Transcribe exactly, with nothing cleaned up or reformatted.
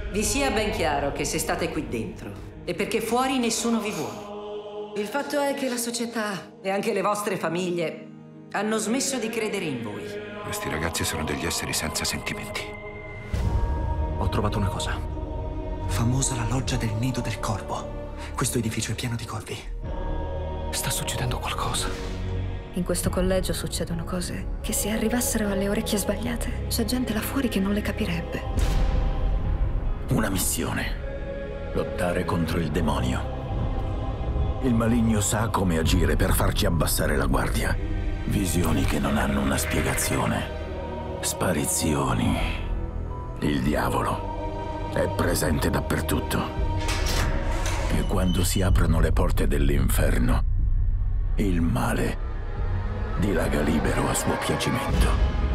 Vi sia ben chiaro che se state qui dentro è perché fuori nessuno vi vuole. Il fatto è che la società e anche le vostre famiglie hanno smesso di credere in voi. Questi ragazzi sono degli esseri senza sentimenti. Ho trovato una cosa. Famosa la loggia del Nido del Corvo. Questo edificio è pieno di corvi. Sta succedendo qualcosa. In questo collegio succedono cose che se arrivassero alle orecchie sbagliate, c'è gente là fuori che non le capirebbe. Una missione. Lottare contro il demonio. Il maligno sa come agire per farci abbassare la guardia. Visioni che non hanno una spiegazione. Sparizioni. Il diavolo è presente dappertutto. E quando si aprono le porte dell'inferno, il male dilaga libero a suo piacimento.